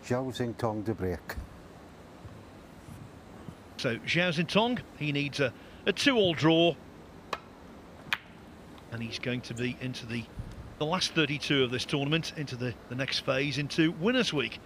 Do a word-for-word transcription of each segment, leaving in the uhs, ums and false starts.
Zhao Xintong to break. So Zhao Xintong, he needs a, a two-all draw, and he's going to be into the the last thirty-two of this tournament, into the, the next phase, into Winners' Week.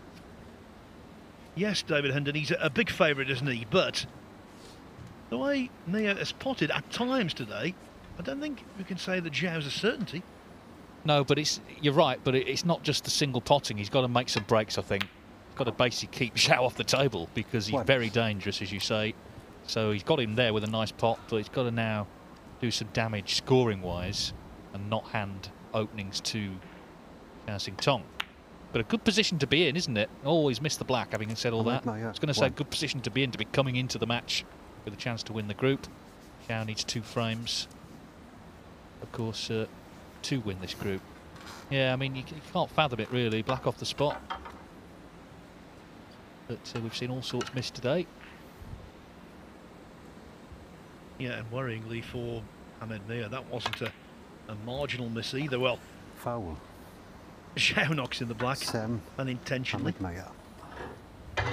Yes, David Hendon, he's a, a big favourite, isn't he? But the way Miah has potted at times today, I don't think we can say that Zhao's a certainty. No, but it's you're right, but it, it's not just the single potting. He's got to make some breaks, I think. He's got to basically keep Zhao off the table because he's What? very dangerous, as you say. So he's got him there with a nice pot, but he's got to now do some damage scoring-wise and not hand openings to Zhao Xintong. But a good position to be in, isn't it? Always missed the black, having said all Hammad that. Miah. I was going to say One. good position to be in, to be coming into the match with a chance to win the group. Zhao needs two frames, of course, uh, to win this group. Yeah, I mean, you, you can't fathom it, really. Black off the spot. But uh, we've seen all sorts missed today. Yeah, and worryingly for Hammad Miah, that wasn't a, a marginal miss either. Well, Foul. Zhao knocks in the black, Sam. unintentionally. Hammad Miah.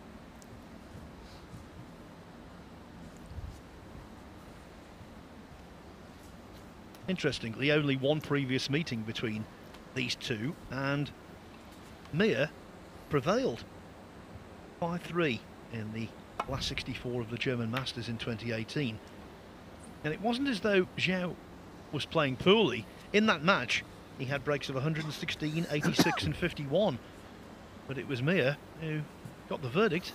Interestingly, only one previous meeting between these two, and Miah prevailed five three in the last sixty-four of the German Masters in twenty eighteen. And it wasn't as though Zhao was playing poorly. In that match, he had breaks of one hundred sixteen, eighty-six and fifty-one. But it was Miah who got the verdict.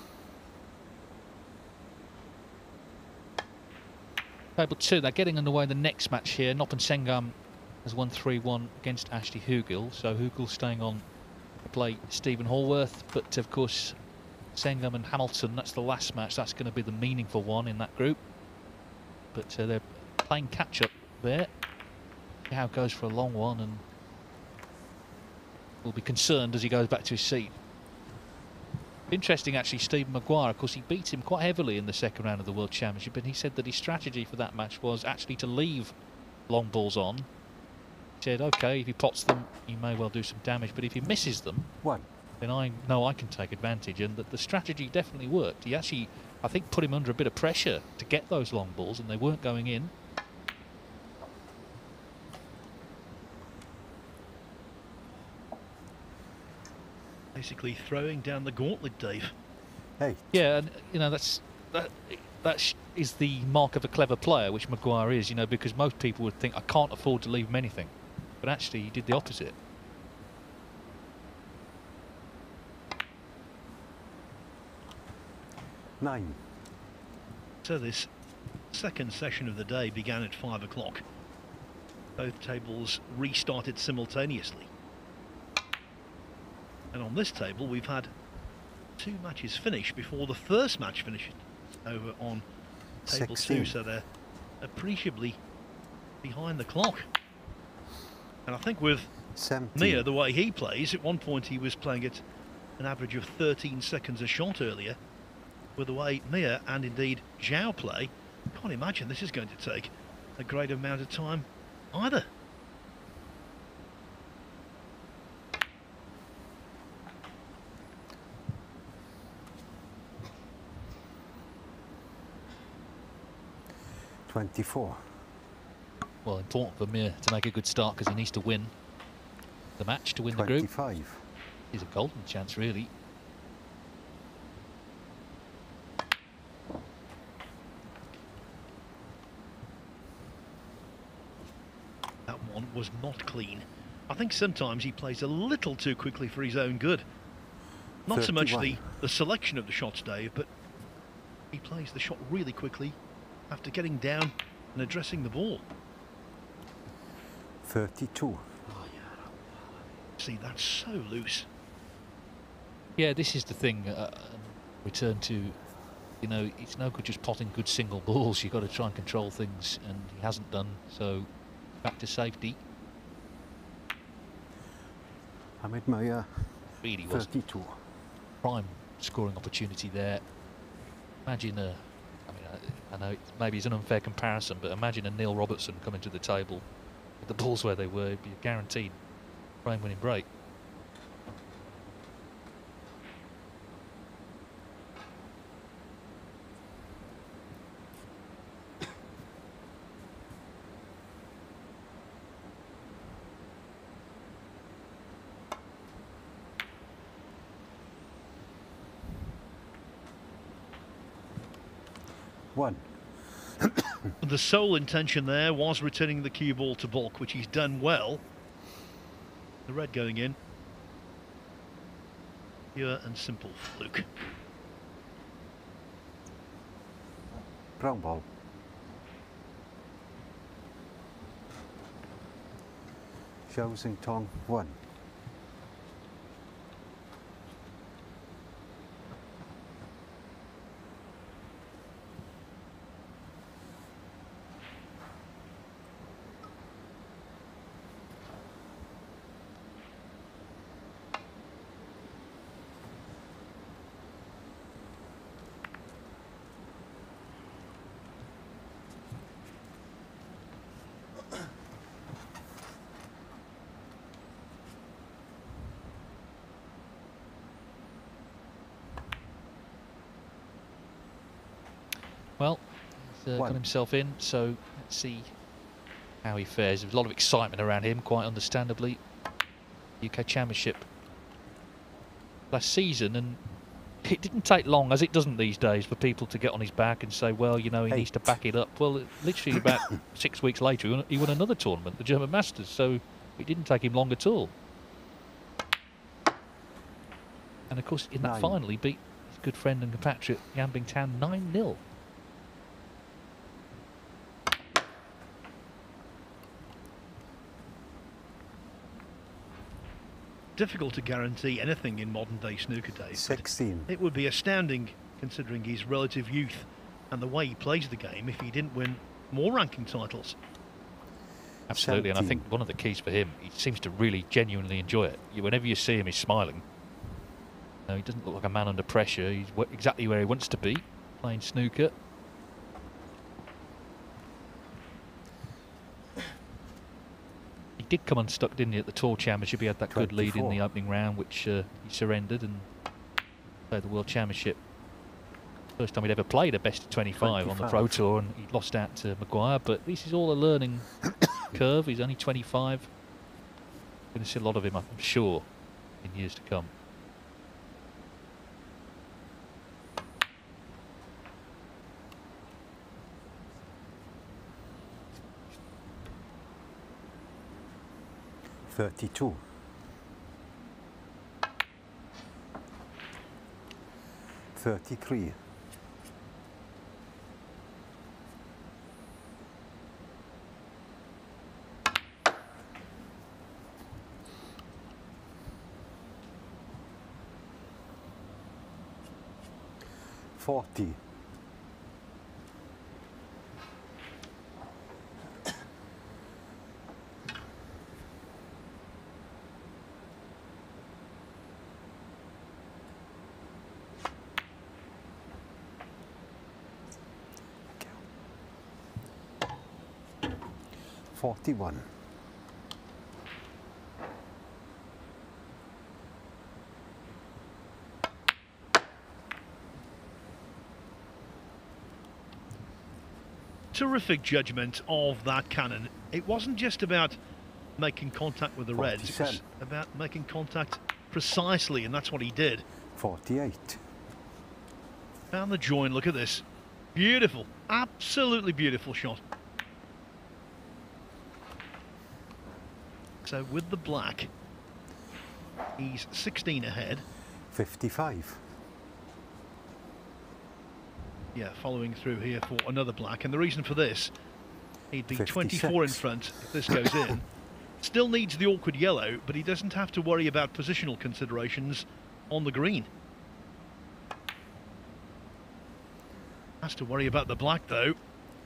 Table two, they're getting underway the next match here. Noppen Sengam has won three one against Ashley Hugel. So Hugel staying on to play Stephen Hallworth. But of course, Sengam and Hamilton, that's the last match. That's going to be the meaningful one in that group. But uh, they're playing catch-up there. See how it goes for a long one, and will be concerned as he goes back to his seat. Interesting, actually, Stephen Maguire, of course, he beat him quite heavily in the second round of the World Championship, and he said that his strategy for that match was actually to leave long balls on. He said, OK, if he pots them, he may well do some damage, but if he misses them, One. then I know I can take advantage, and that the strategy definitely worked. He actually, I think, put him under a bit of pressure to get those long balls, and they weren't going in. Basically throwing down the gauntlet, Dave. Hey. Yeah, and you know that's that that sh is the mark of a clever player, which Maguire is. You know, because most people would think I can't afford to leave him anything, but actually he did the opposite. Nine. So this second session of the day began at five o'clock. Both tables restarted simultaneously. And on this table, we've had two matches finish before the first match finished over on table sixteen. two, so they're appreciably behind the clock. And I think with seventeen. Miah, the way he plays, at one point he was playing at an average of thirteen seconds a shot earlier. With the way Miah and indeed Zhao play, I can't imagine this is going to take a great amount of time either. twenty-four. Well, important for Miah to make a good start because he needs to win the match to win the group. twenty-five. He's a golden chance, really. That one was not clean. I think sometimes he plays a little too quickly for his own good. Not so much the, thirty-one. the selection of the shots, Dave, but he plays the shot really quickly after getting down and addressing the ball. thirty-two. See, that's so loose. Yeah, this is the thing. Uh, return to, you know, it's no good just potting good single balls. You've got to try and control things, and he hasn't done. So back to safety. Hammad Miah. Really was thirty-two. prime scoring opportunity there. Imagine a, I mean, I, I know it, maybe it's an unfair comparison, but imagine a Neil Robertson coming to the table with the balls where they were. It'd be a guaranteed frame winning break. one. The sole intention there was returning the cue ball to baulk, which he's done well. The red going in. Pure and simple fluke. Brown ball. Zhao Xintong one. Well, he's uh, got himself in, so let's see how he fares. There's a lot of excitement around him, quite understandably. U K Championship last season, and it didn't take long, as it doesn't these days, for people to get on his back and say, well, you know, he Eight. needs to back it up. Well, literally about six weeks later, he won, he won another tournament, the German Masters, so it didn't take him long at all. And of course, in that Nine. final, he beat his good friend and compatriot Yan Bingtan nine nil. Difficult to guarantee anything in modern day snooker days. sixteen. It would be astounding, considering his relative youth and the way he plays the game, if he didn't win more ranking titles. Absolutely, and I seventeen. think one of the keys for him, he seems to really genuinely enjoy it. You, whenever you see him, he's smiling. No, he doesn't look like a man under pressure. He's w exactly where he wants to be, playing snooker. He did come unstuck, didn't he, at the Tour Championship? He had that good lead in the twenty-four. opening round, which uh, he surrendered and played the World Championship. First time he'd ever played a best of twenty-five on the Pro twenty-five. Tour, and he lost out to Maguire. But this is all a learning curve. He's only twenty-five. Going to see a lot of him, I'm sure, in years to come. thirty-two. thirty-three. forty. forty-one. Terrific judgment of that cannon. It wasn't just about making contact with the reds, it was forty-seven. about making contact precisely, and that's what he did. forty-eight. Found the join, look at this. Beautiful, absolutely beautiful shot. So with the black, he's sixteen ahead. fifty-five. Yeah, following through here for another black, and the reason for this, he'd be fifty-six. twenty-four in front if this goes in. Still needs the awkward yellow, but he doesn't have to worry about positional considerations on the green. Has to worry about the black though.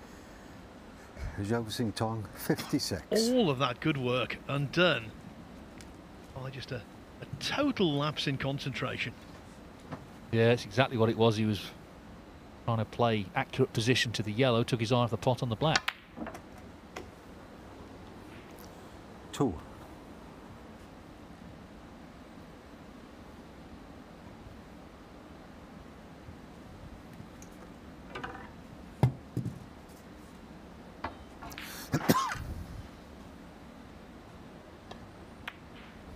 Zhao Xintong, fifty-six. All of that good work undone by just a, a total lapse in concentration. Yeah, it's exactly what it was. He was trying to play accurate position to the yellow, took his eye off the pot on the black. Two.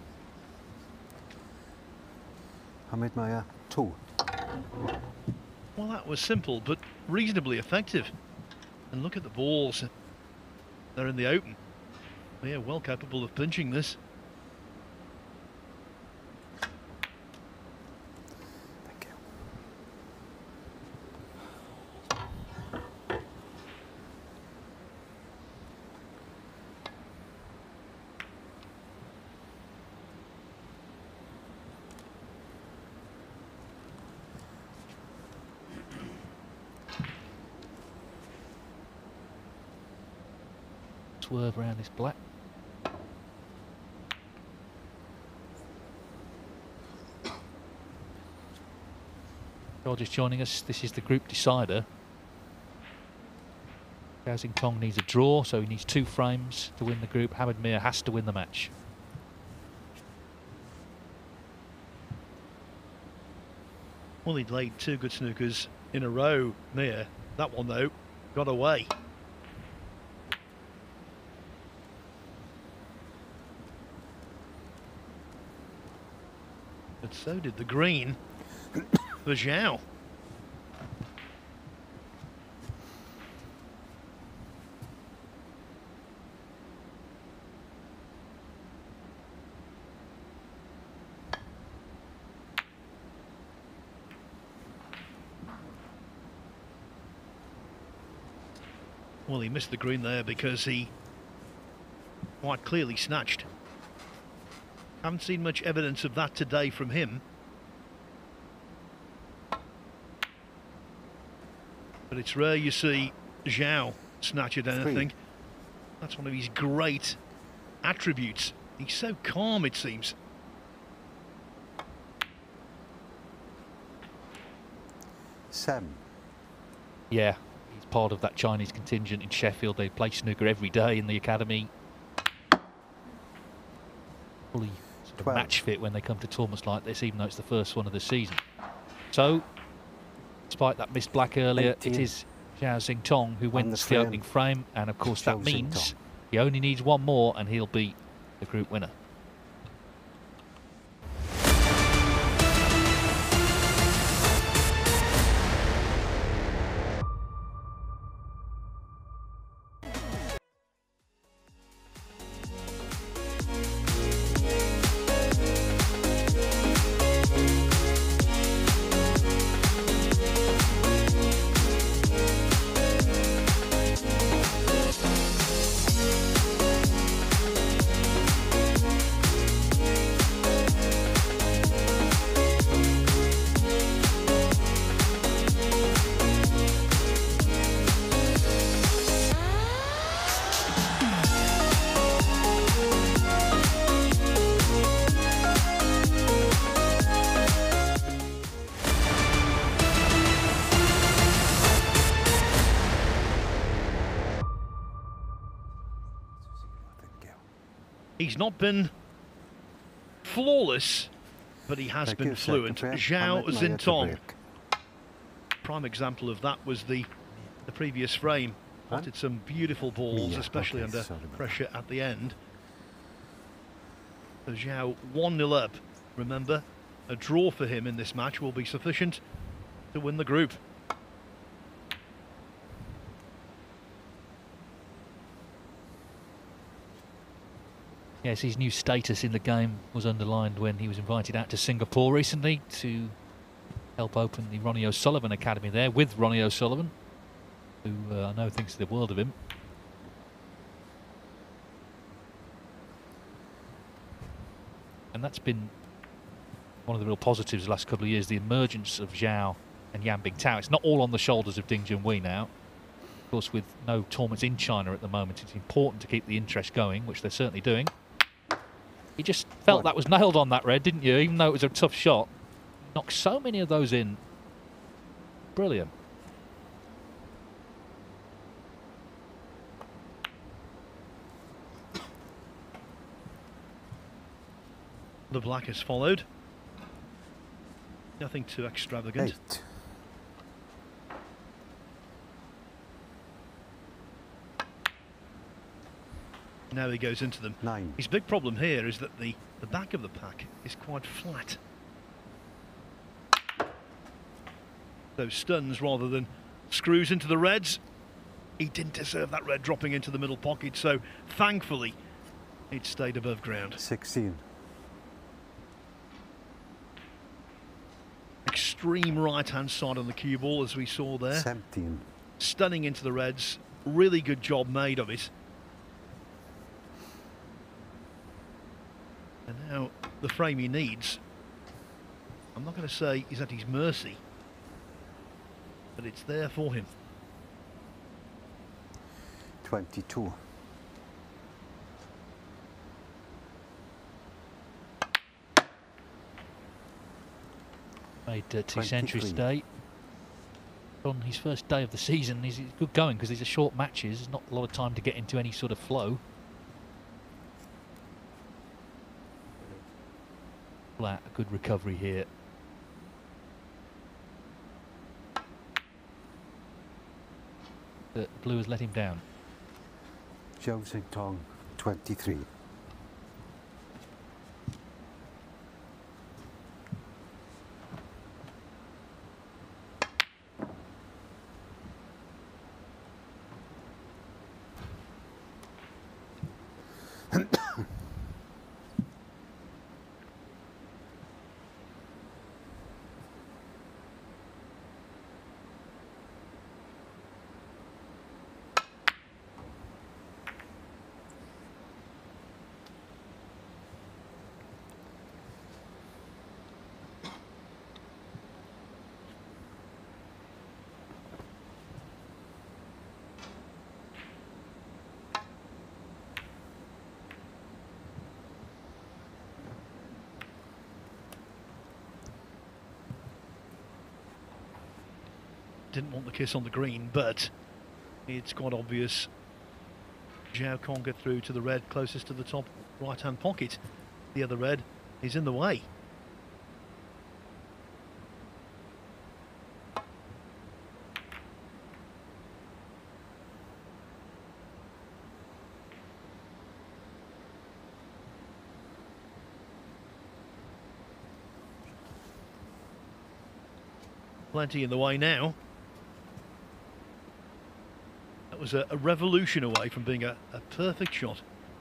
Hammad Miah, two. Well, that was simple, but reasonably effective. And look at the balls. They're in the open. They're well capable of pinching this. Thank you. Swerve around this black. You're just joining us. This is the group decider. Zhao Xintong needs a draw, so he needs two frames to win the group. Hammad Miah has to win the match. Well, he'd laid two good snookers in a row, Miah. That one, though, got away. But so did the green for Zhao. Well, he missed the green there because he quite clearly snatched. Haven't seen much evidence of that today from him. But it's rare you see Zhao snatch at anything. Three. That's one of his great attributes. He's so calm, it seems. Seven. Yeah, he's part of that Chinese contingent in Sheffield. They play snooker every day in the academy. Fully sort of match fit when they come to tournaments like this, even though it's the first one of the season. So, despite that missed black earlier, eighteen. It is Zhao Xintong who wins the, frame. opening frame, and of course Zhao that means Xintong. he only needs one more and he'll be the group winner. He's not been flawless, but he has Thank been you, fluent. Secretary. Zhao Hammad Miah to Xintong. break. Prime example of that was the the previous frame. Huh? Wanted some beautiful balls, Yeah, especially okay, under sorry about pressure at the end. So Zhao one nil up. Remember, a draw for him in this match will be sufficient to win the group. Yes, his new status in the game was underlined when he was invited out to Singapore recently to help open the Ronnie O'Sullivan Academy there with Ronnie O'Sullivan, who uh, I know thinks the world of him. And that's been one of the real positives the last couple of years, the emergence of Zhao and Yan Bingtao. It's not all on the shoulders of Ding Junhui now. Of course, with no tournaments in China at the moment, it's important to keep the interest going, which they're certainly doing. You just felt One. that was nailed on that red, didn't you? Even though it was a tough shot. Knocked so many of those in. Brilliant. The black has followed. Nothing too extravagant. Eight. Now he goes into them. Nine. His big problem here is that the, the back of the pack is quite flat. those stuns rather than screws into the reds. He didn't deserve that red dropping into the middle pocket, so thankfully it stayed above ground. sixteen. Extreme right-hand side on the cue ball, as we saw there. seventeen. Stunning into the reds. Really good job made of it. And now the frame he needs, I'm not going to say is at his mercy, but it's there for him. twenty-two. Made uh, two twenty-three. centuries today. On his first day of the season, he's he's good going because these are short matches. There's not a lot of time to get into any sort of flow. Flat, a good recovery here. But Blue has let him down. Zhao Xintong, twenty-three. Didn't want the kiss on the green, but it's quite obvious Zhao can't get through to the red closest to the top right-hand pocket. The other red is in the way. Plenty in the way now. That was a, a revolution away from being a, a perfect shot.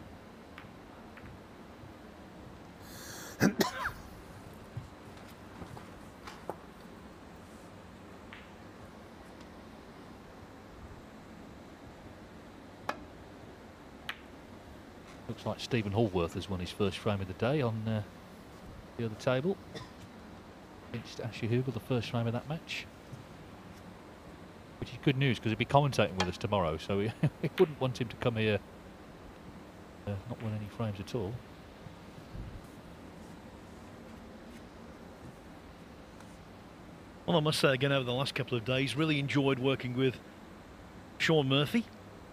Looks like Stephen Hallworth has won his first frame of the day on uh, the other table. Against Ashley Hugel, the first frame of that match. Which is good news because he'll be commentating with us tomorrow, so we, we wouldn't want him to come here uh, not win any frames at all. Well, I must say again, over the last couple of days, really enjoyed working with Sean Murphy.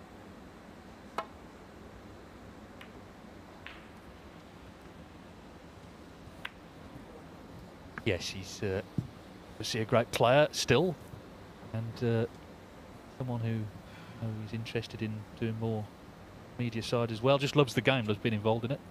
Yes, he's uh, obviously a great player still, and uh, someone who you know, is interested in doing more media side as well. Just loves the game, loves being involved in it.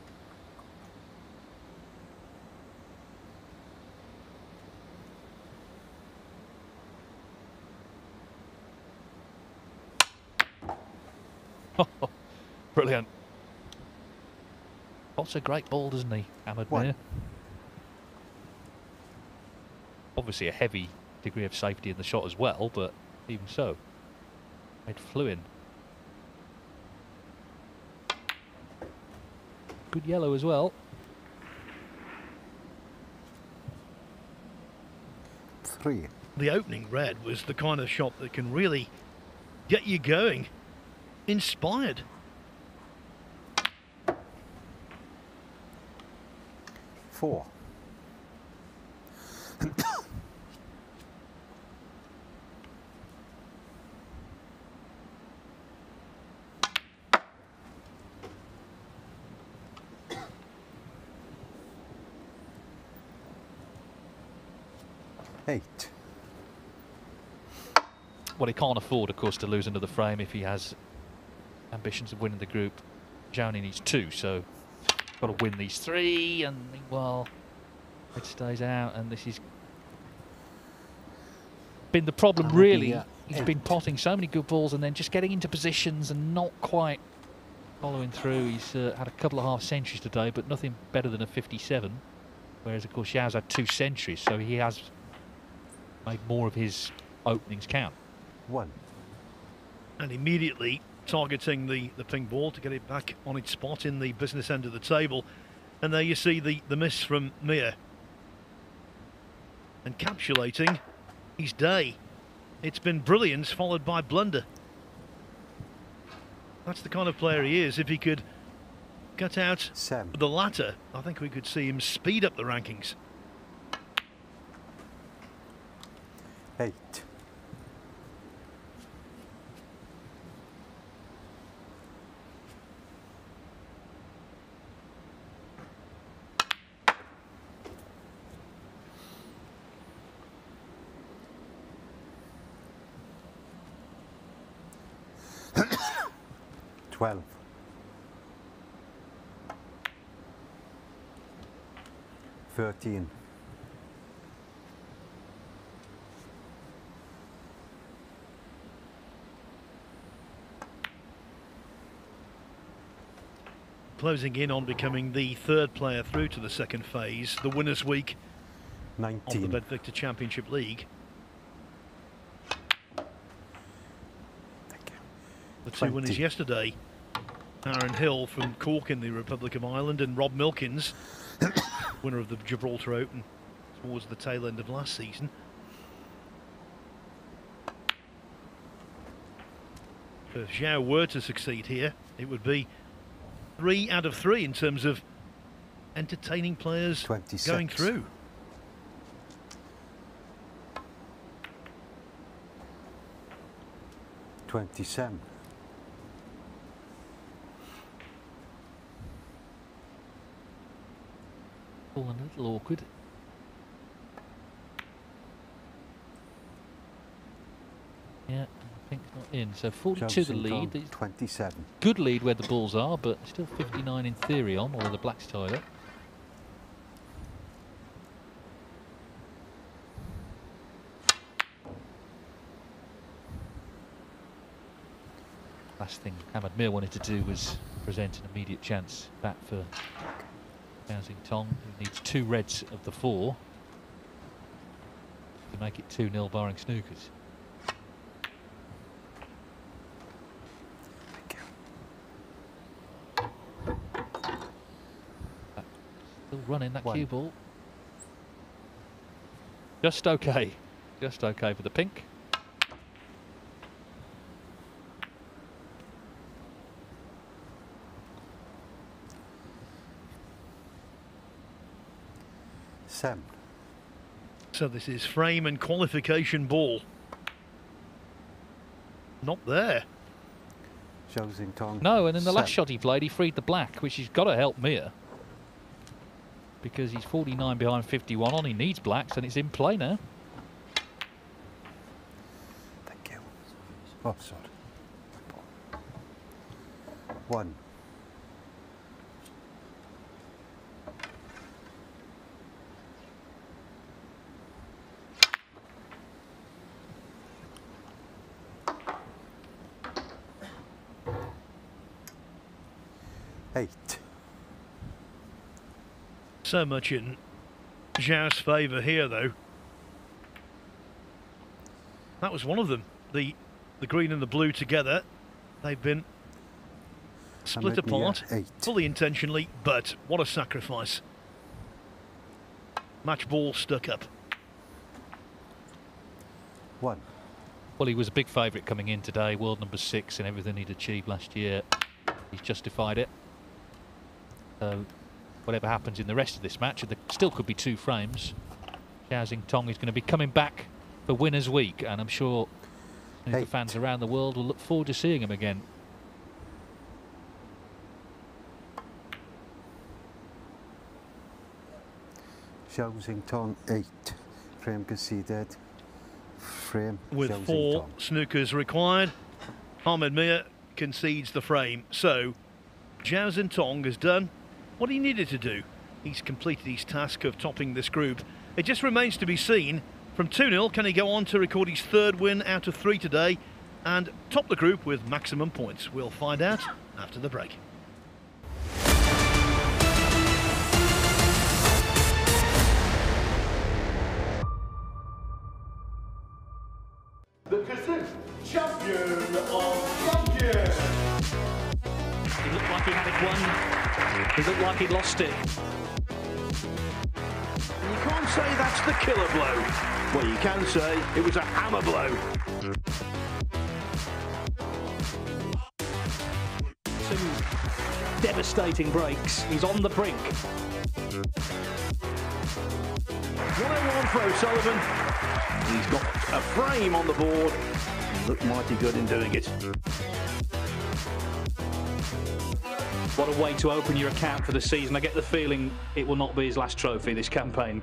Brilliant. That's a great ball, doesn't he, Hammad Miah? Obviously a heavy degree of safety in the shot as well, but even so, it flew in. Good yellow as well. Three. The opening red was the kind of shot that can really get you going, inspired. Four. Eight. Well, he can't afford, of course, to lose another frame if he has ambitions of winning the group. Zhao only needs two, so got to win these three, and well, it stays out, and this is been the problem, Hammad really. Miah, He's eight. been potting so many good balls and then just getting into positions and not quite following through. He's uh, had a couple of half centuries today, but nothing better than a fifty-seven. Whereas, of course, Zhao's had two centuries, so he has made more of his openings count. One. And immediately targeting the, the ping ball to get it back on its spot in the business end of the table. And there you see the, the miss from Miah. Encapsulating his day. It's been brilliance followed by blunder. That's the kind of player he is. If he could cut out Seven. the latter, I think we could see him speed up the rankings. Eight. Twelve. Thirteen. Closing in on becoming the third player through to the second phase, the winners' week of the Nineteen. Bet Victor Championship League. Thank you. The two twenty. winners yesterday, Aaron Hill from Cork in the Republic of Ireland and Rob Milkins, winner of the Gibraltar Open towards the tail end of last season. If Zhao were to succeed here, it would be three out of three in terms of entertaining players twenty-six. going through. Twenty-seven. All a little awkward. Yeah, I think not in. So forty-two the lead. These- Twenty-seven. Good lead where the balls are, but still fifty-nine in theory on, although the black's tied up. Last thing Hammad Miah wanted to do was present an immediate chance back for Zhao Xintong, who needs two reds of the four to make it two nil barring snookers. Still running that One. cue ball. Just okay. Just okay for the pink. Seven. So this is frame and qualification ball. Not there. Zhao Xintong. No, and in the last seven. shot he played, he freed the black, which has got to help Miah. Because he's forty-nine behind fifty-one on, he needs blacks, and it's in play now. Thank you. Oh, sorry. One. Eight. So much in Zhao's favour here, though. That was one of them. The the green and the blue together. They've been split Hammad Miah, apart, eight. fully intentionally, but what a sacrifice. Match ball stuck up. One. Well, he was a big favourite coming in today, world number six, and everything he'd achieved last year. He's justified it. So, whatever happens in the rest of this match, there still could be two frames. Zhao Xintong is going to be coming back for Winners' Week, and I'm sure the Eight. fans around the world will look forward to seeing him again. Zhao Xintong, eight. Frame conceded. Frame. With Zhao four Xintong. snookers required, Hammad Miah concedes the frame. So, Zhao Xintong has done what he needed to do. He's completed his task of topping this group. It just remains to be seen From two nil, can he go on to record his third win out of three today and top the group with maximum points? We'll find out after the break. The Kazoo champion of champions. He looked like he had it won. He looked like he'd lost it. You can't say that's the killer blow. Well, you can say it was a hammer blow. Two devastating breaks. He's on the brink. one oh one for O'Sullivan. He's got a frame on the board. He looked mighty good in doing it. What a way to open your account for the season. I get the feeling it will not be his last trophy this campaign.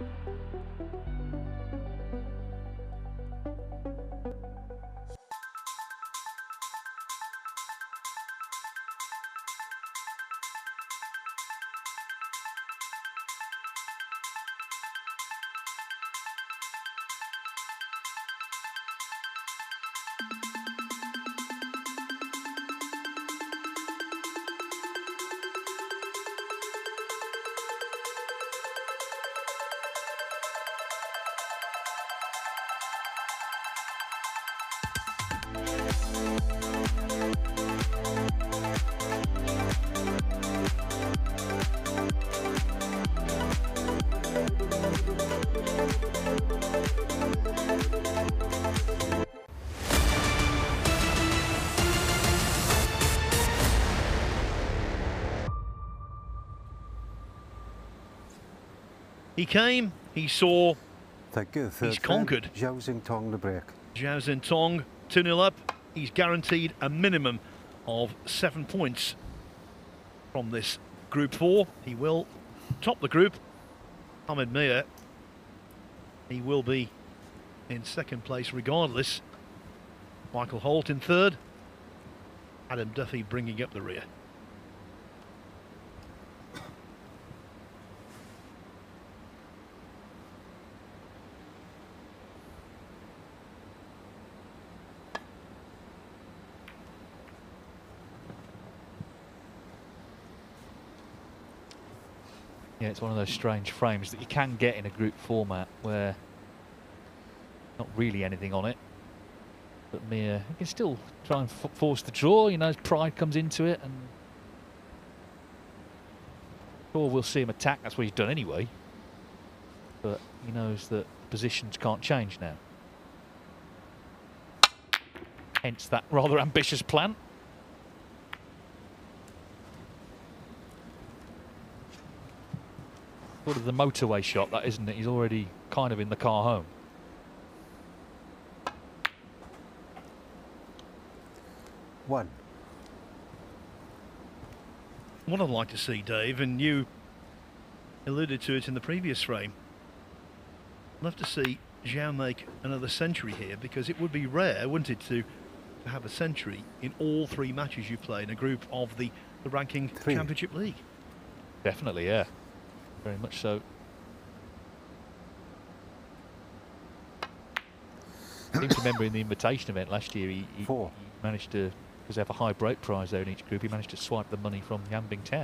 He came, he saw, Thank you. Third he's frame, conquered. Zhao Xintong the break. Zhao Xintong two nil up. He's guaranteed a minimum of seven points from this Group four. He will top the group. Hammad Miah, he will be in second place regardless. Michael Holt in third. Adam Duffy bringing up the rear. Yeah, it's one of those strange frames that you can get in a group format where not really anything on it. But Miah, he can still try and f force the draw, you know, his pride comes into it, and sure we'll see him attack, that's what he's done anyway. But he knows that positions can't change now. Hence that rather ambitious plan. Sort of the motorway shot, that, isn't it? He's already kind of in the car home. One. What I'd like to see, Dave, and you alluded to it in the previous frame, I'd love to see Zhao make another century here, because it would be rare, wouldn't it, to, to have a century in all three matches you play in a group of the, the ranking Three. championship league. Definitely, yeah. Very much so. I seem to remember in the invitation event last year, he, he, Four. he managed to, because they have a high break prize there in each group, he managed to swipe the money from Yambing Town.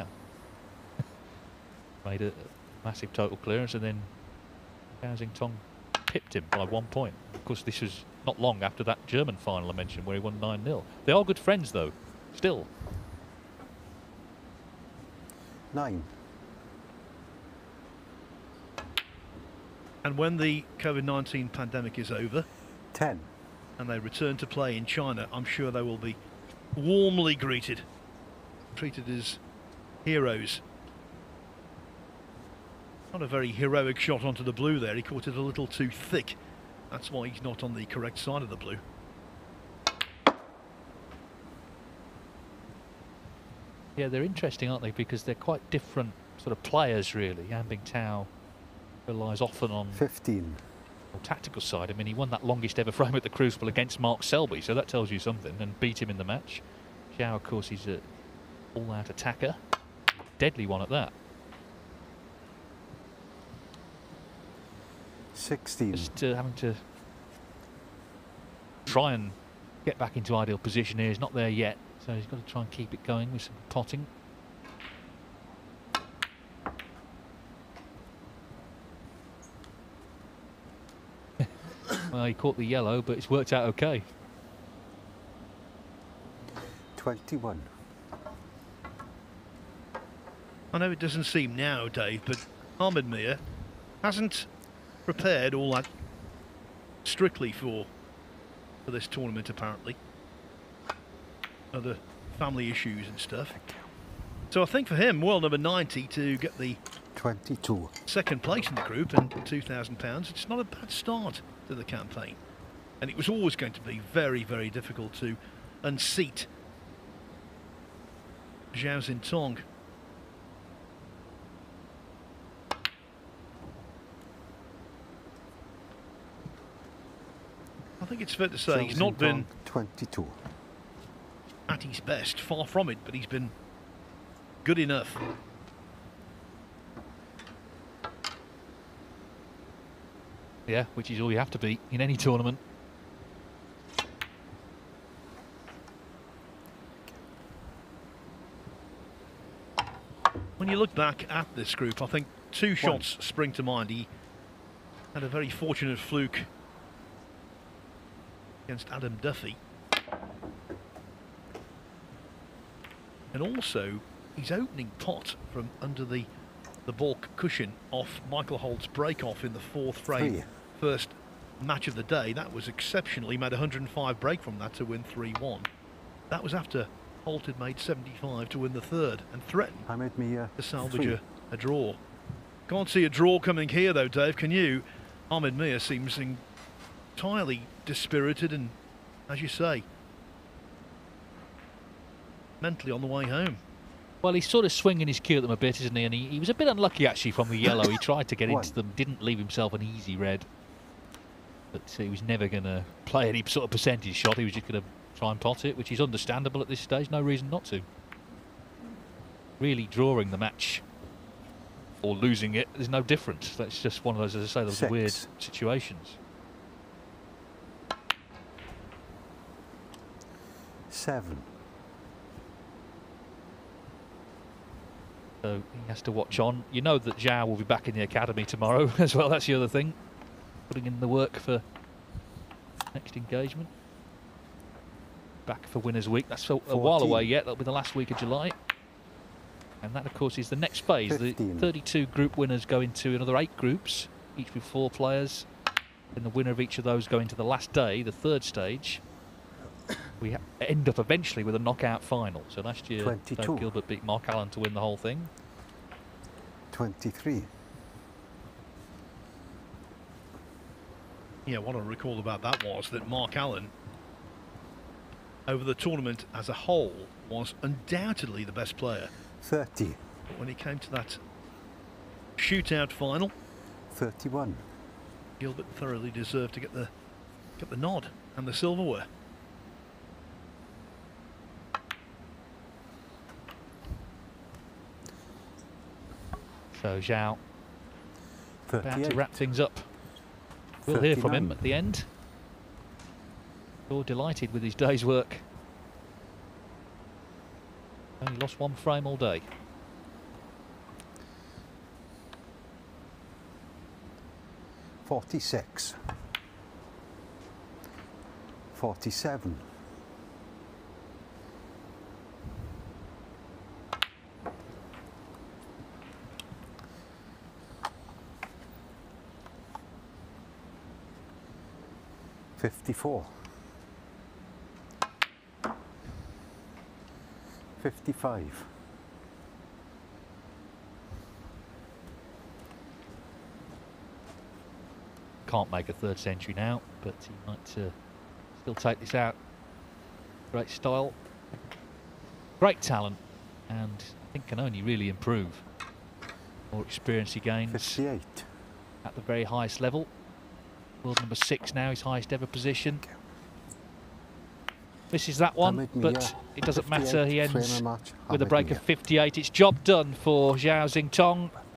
Made a massive total clearance, and then Zhao Xintong pipped him by one point. Of course, this was not long after that German final I mentioned, where he won nine nil. They are good friends, though, still. Nine. And when the COVID nineteen pandemic is over Ten. and they return to play in China, I'm sure they will be warmly greeted, treated as heroes. Not a very heroic shot onto the blue there, he caught it a little too thick. That's why he's not on the correct side of the blue. Yeah, they're interesting, aren't they? Because they're quite different sort of players, really. Yambing Tao relies often on Fifteen. the tactical side. I mean, he won that longest ever frame at the Crucible against Mark Selby, so that tells you something, and beat him in the match. Zhao, of course, he's a all-out attacker. Deadly one at that. sixteen. Just uh, having to try and get back into ideal position here. He's not there yet, so he's got to try and keep it going with some potting. Well, he caught the yellow, but it's worked out okay. twenty-one. I know it doesn't seem now, Dave, but Hammad Miah hasn't prepared all that strictly for for this tournament, apparently. Other family issues and stuff. So I think for him, world number ninety to get the twenty-two. second place in the group and two thousand pounds, it's not a bad start to the campaign. And it was always going to be very, very difficult to unseat Zhao Xintong. I think it's fair to say he's not been twenty-two. at his best, far from it, but he's been good enough. Yeah, which is all you have to be in any tournament. When you look back at this group, I think two shots spring to mind. He had a very fortunate fluke against Adam Duffy. And also his opening pot from under the, the balk cushion off Michael Holt's break-off in the fourth frame. Three. First match of the day. That was exceptional. He made one hundred and five break from that to win three one. That was after Holt had made seventy-five to win the third and threatened Hammad Miah, to salvage three. a, a draw. Can't see a draw coming here though, Dave, can you? Hammad Miah seems entirely dispirited and, as you say, mentally on the way home. Well, he's sort of swinging his cue at them a bit, isn't he? And he, he was a bit unlucky actually from the yellow. He tried to get One. into them, didn't leave himself an easy red. But he was never going to play any sort of percentage shot. He was just going to try and pot it, which is understandable at this stage. No reason not to. Really drawing the match or losing it, there's no difference. That's just one of those, as I say, those Six. weird situations. Seven. So he has to watch on. You know that Zhao will be back in the academy tomorrow as well. That's the other thing. Putting in the work for next engagement. Back for Winners' Week. That's a, a while away yet. That'll be the last week of July. And that, of course, is the next phase. fifteen. The thirty-two group winners go into another eight groups, each with four players. And the winner of each of those go into the last day, the third stage. We ha end up eventually with a knockout final. So last year, twenty-two. Dave Gilbert beat Mark Allen to win the whole thing. twenty-three. Yeah, what I recall about that was that Mark Allen, over the tournament as a whole, was undoubtedly the best player. thirty. But when it came to that shootout final, thirty-one. Gilbert thoroughly deserved to get the get the nod and the silverware. So Zhao about to thirty-eight. wrap things up. We'll hear from him thirty-nine. at the end. Sure delighted with his day's work. Only lost one frame all day. forty-six. forty-seven. fifty-four. fifty-five. Can't make a third century now, but he might uh, still take this out. Great style, great talent, and I think can only really improve. More experience he gains fifty-eight. at the very highest level. World number six now, his highest ever position. Misses that one, Hammad but Miah, it doesn't matter. He fifty-eight, ends frame a match, with a Hammad break Miah. of fifty-eight. It's job done for Zhao Xintong.